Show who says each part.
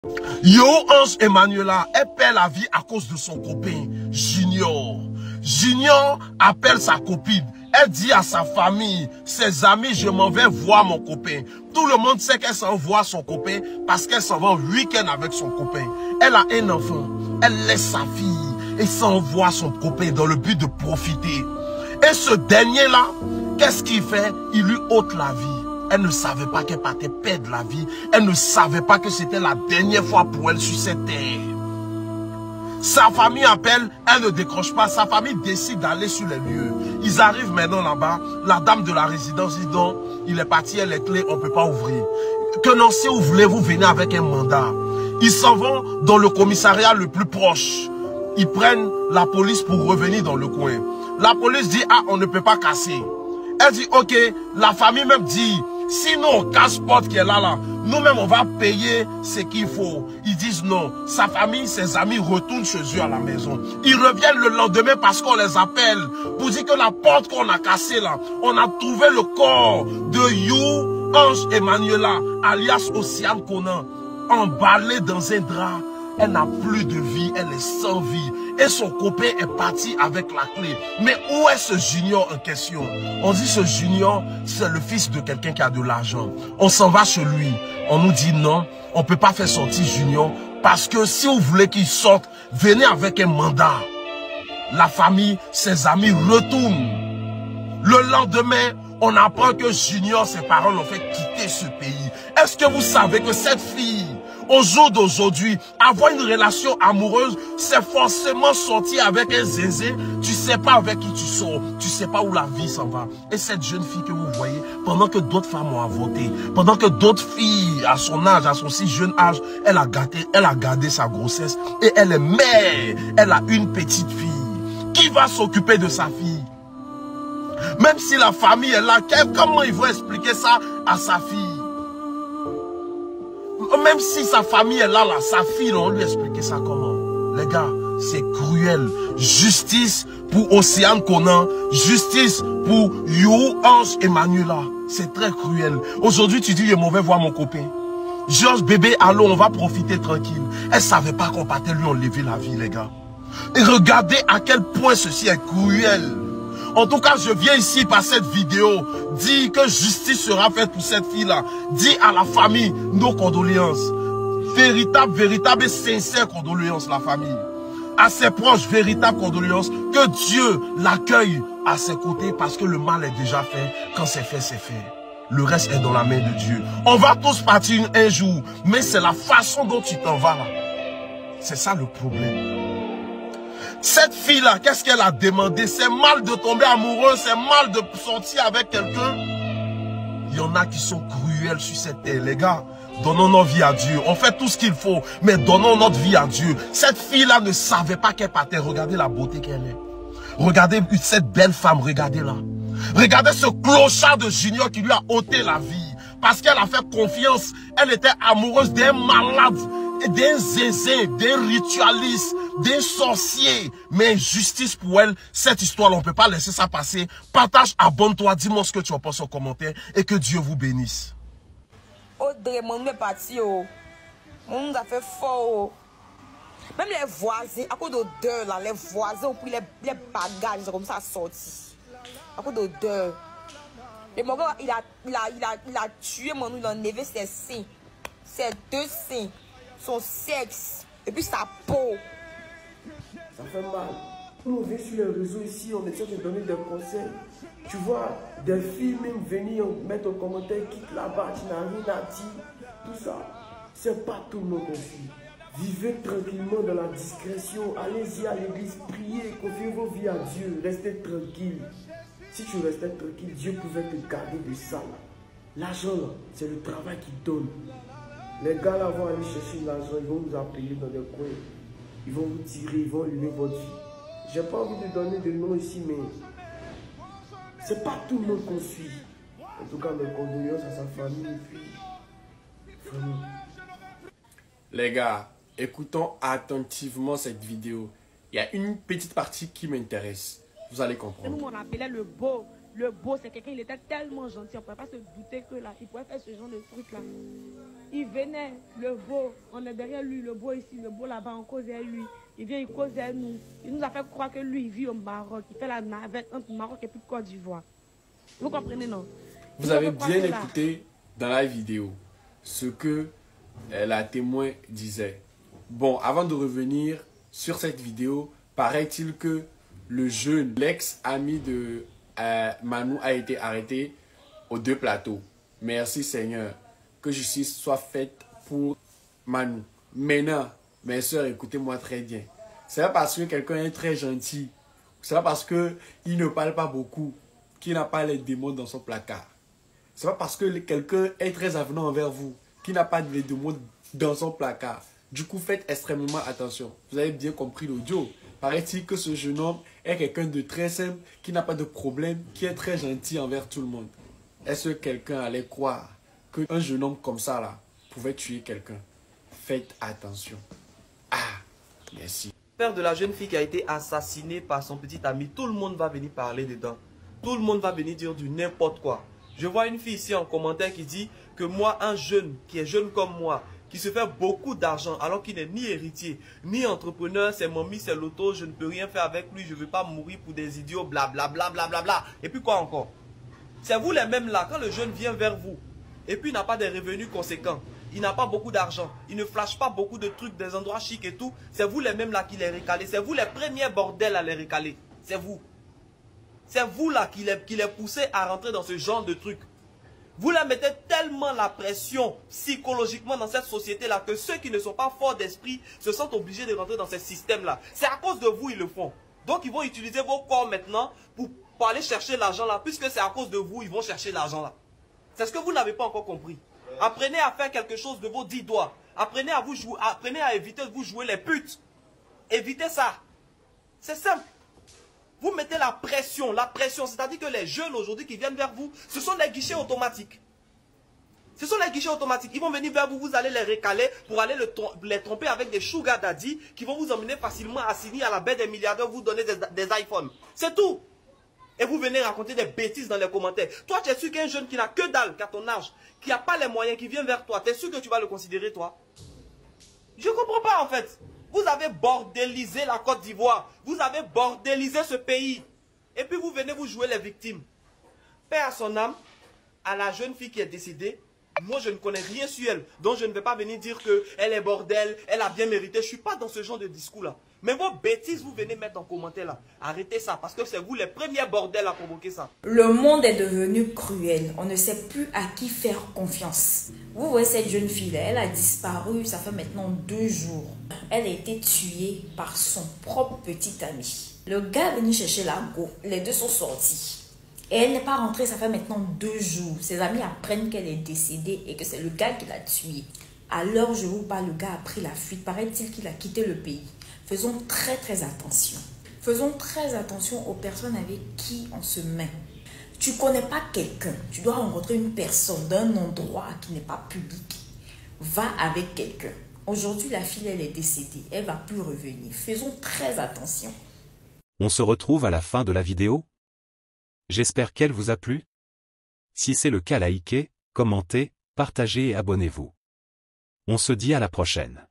Speaker 1: Yo Ange Emmanuela, elle perd la vie à cause de son copain, Junior. Junior appelle sa copine. Elle dit à sa famille, ses amis, je m'en vais voir mon copain. Tout le monde sait qu'elle s'en va son copain parce qu'elle s'en va en week-end avec son copain. Elle a un enfant. Elle laisse sa fille et s'envoie son copain dans le but de profiter. Et ce dernier-là, qu'est-ce qu'il fait? Il lui ôte la vie. Elle ne savait pas qu'elle partait perdre la vie. Elle ne savait pas que c'était la dernière fois pour elle sur cette terre. Sa famille appelle, elle ne décroche pas. Sa famille décide d'aller sur les lieux. Ils arrivent maintenant là-bas. La dame de la résidence dit donc, il est parti, elle est clé, on ne peut pas ouvrir. Que non, si vous voulez, vous venez avec un mandat. Ils s'en vont dans le commissariat le plus proche. Ils prennent la police pour revenir dans le coin. La police dit, ah, on ne peut pas casser. Elle dit, ok, la famille même dit, sinon on casse porte qui est là, nous-mêmes on va payer ce qu'il faut. Ils disent non. Sa famille, ses amis retournent chez eux à la maison. Ils reviennent le lendemain parce qu'on les appelle pour dire que la porte qu'on a cassée là, on a trouvé le corps de You Ange Emmanuela, alias Océane Conan, emballé dans un drap. Elle n'a plus de vie, elle est sans vie. Et son copain est parti avec la clé. Mais où est ce Junior en question? On dit ce Junior, c'est le fils de quelqu'un qui a de l'argent. On s'en va chez lui. On nous dit non, on ne peut pas faire sortir Junior. Parce que si vous voulez qu'il sorte, venez avec un mandat. La famille, ses amis retournent. Le lendemain, on apprend que Junior, ses parents l'ont fait quitter ce pays. Est-ce que vous savez que cette fille, au jour d'aujourd'hui, avoir une relation amoureuse, c'est forcément sortir avec un zézé. Tu sais pas avec qui tu sors, tu sais pas où la vie s'en va. Et cette jeune fille que vous voyez, pendant que d'autres femmes ont avorté, pendant que d'autres filles à son âge, à son si jeune âge, elle a gardé sa grossesse et elle est mère. Elle a une petite fille. Qui va s'occuper de sa fille? Même si la famille est là, comment ils vont expliquer ça à sa fille? Même si sa famille est là, sa fille, on lui expliquer ça comment? Les gars, c'est cruel. Justice pour Océane Conan. Justice pour You Ange Emmanuela. C'est très cruel. Aujourd'hui, tu dis, je m'en vais voir mon copain. Georges, bébé, allô, on va profiter tranquille. Elle savait pas qu'on partait lui enlever la vie, les gars. Et regardez à quel point ceci est cruel. En tout cas, je viens ici par cette vidéo dire que justice sera faite pour cette fille-là. Dis à la famille nos condoléances. Véritable et sincère condoléances, la famille. À ses proches, véritable condoléances. Que Dieu l'accueille à ses côtés parce que le mal est déjà fait. Quand c'est fait, c'est fait. Le reste est dans la main de Dieu. On va tous partir un jour. Mais c'est la façon dont tu t'en vas là. C'est ça le problème. Cette fille-là, qu'est-ce qu'elle a demandé? C'est mal de tomber amoureux, c'est mal de sortir avec quelqu'un. Il y en a qui sont cruels sur cette terre, les gars. Donnons notre vie à Dieu. On fait tout ce qu'il faut, mais donnons notre vie à Dieu. Cette fille-là ne savait pas qu'elle partait. Regardez la beauté qu'elle est. Regardez cette belle femme, regardez-la. Regardez ce clochard de Junior qui lui a ôté la vie. Parce qu'elle a fait confiance. Elle était amoureuse d'un malade, d'un zézé, d'un ritualiste, d'un sorcier. Mais justice pour elle, cette histoire, on ne peut pas laisser ça passer. Partage, abonne-toi, dis-moi ce que tu en penses en commentaire et que Dieu vous bénisse.
Speaker 2: Audrey, mon est parti, mon a fait fort. Même les voisins, à cause d'odeur, là, les voisins ont pris les bagages comme ça sorti. À cause d'odeur. Le mon gars, il a tué mon, il a enlevé ses seins, ses deux seins, son sexe, et puis sa peau.
Speaker 3: Ça fait mal. Nous, on vient sur les réseaux ici, on essaie de donner des conseils. Tu vois, des filles même venir mettre en commentaire, quitte là-bas, tu n'as rien à dire. Tout ça, c'est pas tout le monde aussi. Vivez tranquillement dans la discrétion. Allez-y à l'église, priez, confiez vos vies à Dieu. Restez tranquille. Si tu restais tranquille, Dieu pouvait te garder de ça. L'argent, c'est le travail qui donne. Les gars là vont aller chercher l'argent, ils vont vous appeler dans des coins. Ils vont vous tirer, ils vont allumer votre vie. J'ai pas envie de donner de nom ici, mais c'est pas tout le monde qu'on suit. En tout cas, mes condoléances à sa famille et puis vraiment.
Speaker 4: Les gars, écoutons attentivement cette vidéo. Il y a une petite partie qui m'intéresse. Vous allez comprendre.
Speaker 5: Nous, on appelait le beau. Le beau, c'est quelqu'un, il était tellement gentil. On ne pouvait pas se douter que là, il pouvait faire ce genre de truc là. Il venait, le beau, on est derrière lui, le beau ici, le beau là-bas, on cause derrière lui. Il vient, il cause derrière nous. Il nous a fait croire que lui, il vit au Maroc. Il fait la navette entre Maroc et puis Côte d'Ivoire. Vous comprenez, non?
Speaker 4: Vous avez bien écouté dans la vidéo ce que la témoin disait. Bon, avant de revenir sur cette vidéo, paraît-il que le jeune, l'ex-ami de Manu a été arrêté aux 2 plateaux. Merci Seigneur, que justice soit faite pour Manu. Maintenant, mes soeurs, écoutez-moi très bien. C'est pas parce que quelqu'un est très gentil, c'est pas parce qu'il ne parle pas beaucoup, qu'il n'a pas les démons dans son placard. C'est pas parce que quelqu'un est très avenant envers vous, qu'il n'a pas les démons dans son placard. Du coup, faites extrêmement attention. Vous avez bien compris l'audio. Paraît-il que ce jeune homme est quelqu'un de très simple, qui n'a pas de problème, qui est très gentil envers tout le monde. Est-ce que quelqu'un allait croire qu'un jeune homme comme ça là pouvait tuer quelqu'un? Faites attention. Ah, merci.
Speaker 6: Père de la jeune fille qui a été assassinée par son petit ami, tout le monde va venir parler dedans. Tout le monde va venir dire du n'importe quoi. Je vois une fille ici en commentaire qui dit que moi, un jeune qui est jeune comme moi, qui se fait beaucoup d'argent alors qu'il n'est ni héritier, ni entrepreneur, c'est mamie, c'est l'auto, je ne peux rien faire avec lui, je ne veux pas mourir pour des idiots, blablabla, blablabla. Et puis quoi encore? C'est vous les mêmes là, quand le jeune vient vers vous, et puis il n'a pas de revenus conséquents, il n'a pas beaucoup d'argent, il ne flash pas beaucoup de trucs, des endroits chics et tout, c'est vous les mêmes là qui les récalez, c'est vous les premiers bordels à les récaler, c'est vous. C'est vous là qui les poussez à rentrer dans ce genre de trucs. Vous leur mettez tellement la pression psychologiquement dans cette société-là que ceux qui ne sont pas forts d'esprit se sentent obligés de rentrer dans ce système-là. C'est à cause de vous ils le font. Donc ils vont utiliser vos corps maintenant pour aller chercher l'argent là. Puisque c'est à cause de vous, ils vont chercher l'argent là. C'est ce que vous n'avez pas encore compris. Apprenez à faire quelque chose de vos 10 doigts. Apprenez à éviter de vous jouer les putes. Évitez ça. C'est simple. Vous mettez la pression, c'est-à-dire que les jeunes aujourd'hui qui viennent vers vous, ce sont des guichets automatiques. Ce sont les guichets automatiques. Ils vont venir vers vous, vous allez les récaler pour aller les tromper avec des sugar daddy qui vont vous emmener facilement à signer à la baie des milliardaires, vous donner des iPhones. C'est tout. Et vous venez raconter des bêtises dans les commentaires. Toi, tu es sûr qu'un jeune qui n'a que dalle, qu'à ton âge, qui n'a pas les moyens, qui vient vers toi, tu es sûr que tu vas le considérer, toi? Je ne comprends pas en fait. Vous avez bordélisé la Côte d'Ivoire. Vous avez bordélisé ce pays. Et puis vous venez vous jouer les victimes. Paix à son âme, à la jeune fille qui est décédée. Moi, je ne connais rien sur elle. Donc, je ne vais pas venir dire qu'elle est bordel, elle a bien mérité. Je ne suis pas dans ce genre de discours-là. Mais vos bêtises, vous venez mettre en commentaire là. Arrêtez ça, parce que c'est vous les premiers bordels à provoquer ça.
Speaker 2: Le monde est devenu cruel. On ne sait plus à qui faire confiance. Vous voyez cette jeune fille-là, elle a disparu, ça fait maintenant 2 jours. Elle a été tuée par son propre petit ami. Le gars est venu chercher la go. Les deux sont sortis. Et elle n'est pas rentrée, ça fait maintenant 2 jours. Ses amis apprennent qu'elle est décédée et que c'est le gars qui l'a tuée. À l'heure où je vous parle, le gars a pris la fuite. Paraît-il qu'il a quitté le pays. Faisons très attention. Faisons très attention aux personnes avec qui on se met. Tu ne connais pas quelqu'un. Tu dois rencontrer une personne d'un endroit qui n'est pas public. Va avec quelqu'un. Aujourd'hui, la fille, elle est décédée. Elle ne va plus revenir. Faisons très attention.
Speaker 7: On se retrouve à la fin de la vidéo. J'espère qu'elle vous a plu. Si c'est le cas, likez, commentez, partagez et abonnez-vous. On se dit à la prochaine.